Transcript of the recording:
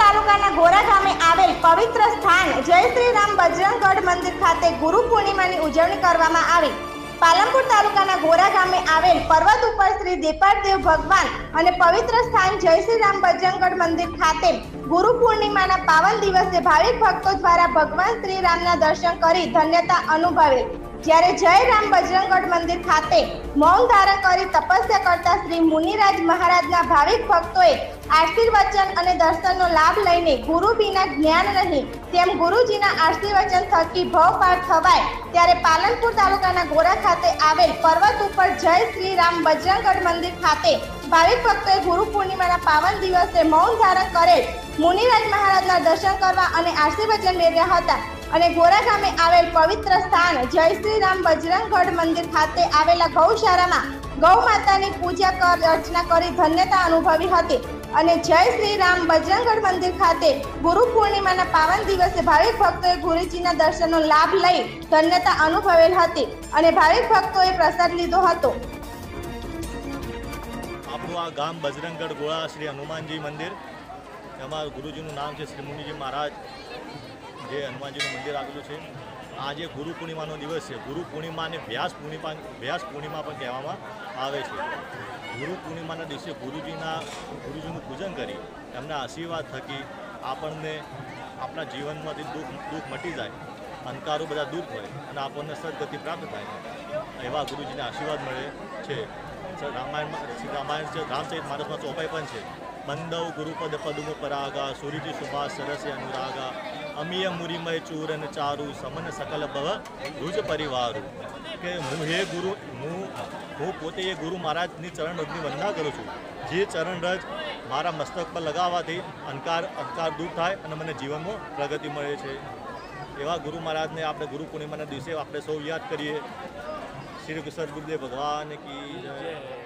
તાલુકાના ગોરા ગામે આવેલ પવિત્ર સ્થાન જય શ્રી રામ બજરંગગઢ મંદિર ખાતે ગુરુ પૂર્ણિમાની ઉજવણી કરવામાં આવી। પાલનપુર તાલુકાના ગોરા ગામે આવેલ પર્વત ઉપર શ્રી દેપાળદેવ ભગવાન અને પવિત્ર સ્થાન જય શ્રી રામ બજરંગગઢ મંદિર ખાતે ગુરુ પૂર્ણિમાના પાવન દિવસે ભાવિક ભક્તો દ્વારા ભગવાન શ્રી રામના દર્શન કરી ધન્યતા અનુભવેલ। જ્યારે જય રામ બજરંગગઢ મંદિર ખાતે મૌન ધારણ કરી તપસ્યા કરતા શ્રી મુનિરાજ મહારાજના ભાવિક ભક્તોએ આશીર્વચન અને દર્શનનો લાભ લઈને ગુરુ વિના જ્ઞાન નહીં તેમ ગુરુજીના આશીર્વચન થકી ભવ પાર થવાય। ત્યારે પાલનપુર તાલુકાના ગોરા ખાતે આવેલ પર્વત ઉપર જય શ્રી રામ બજરંગગઢ મંદિર ખાતે ભાવિક ભક્તોએ ગુરુ પૂર્ણિમાના પાવન દિવસે મૌન ધારણ કરેલ મુનિરાજ મહારાજના દર્શન કરવા અને આશીર્વચન મેળવ્યા હતા અને ગોરા ગામે આવેલ પવિત્ર સ્થાન જય શ્રી રામ બજરંગગઢ મંદિર ખાતે આવેલા ગૌશાળામાં ગૌ માતાની પૂજા અર્ચના કરી ધન્યતા અનુભવી હતી અને જય શ્રી રામ બજરંગગઢ મંદિર ખાતે ગુરુ પૂર્ણિમાના પાવન દિવસે ભાવિક ભક્તોએ ગુરુજીના દર્શનનો લાભ લઈ ધન્યતા અનુભવેલ હતી અને ભાવિક ભક્તોએ પ્રસાદ લીધો હતો। આપણું આ ગામ બજરંગગઢ ગોળા શ્રી હનુમાનજી મંદિર, એમાં ગુરુજીનું નામ છે શ્રી મુનિજી મહારાજ, જે હનુમાનજીનું મંદિર આવેલું છે। આજે ગુરુ પૂર્ણિમાનો દિવસ છે। ગુરુ પૂર્ણિમાને વ્યાસ પૂર્ણિમા પણ કહેવામાં આવે છે। ગુરુ પૂર્ણિમાના દિવસે ગુરુજીનું પૂજન કરી એમના આશીર્વાદ થકી આપણને આપણા જીવનમાંથી દુઃખ મટી જાય, અંધકારો બધા દૂર થાય અને આપણને સદગતિ પ્રાપ્ત થાય, એવા ગુરુજીના આશીર્વાદ મળે છે। રામાયણ છે, રામચરિત માનસમાં ચોપાઈ પણ છે। બંદવ ગુરુપદ પદુમ પરાગા સુરીતિ સુભાષ સરસે અનુરાગા અમીય મુરીમય ચૂરન ચારુ સમન સકલ ભવ ભુજ પરિવારું। કે હું પોતે એ ગુરુ મહારાજની ચરણરજની વંદના કરું છું, જે ચરણરજ મારા મસ્તક પર લગાવવાથી અંધકાર દૂર થાય અને મને જીવનમાં પ્રગતિ મળે છે। એવા ગુરુ મહારાજને આપણે ગુરુ પૂર્ણિમાના દિવસે આપણે સૌ યાદ કરીએ। શ્રી સદગુરુદેવ ભગવાન કી જય।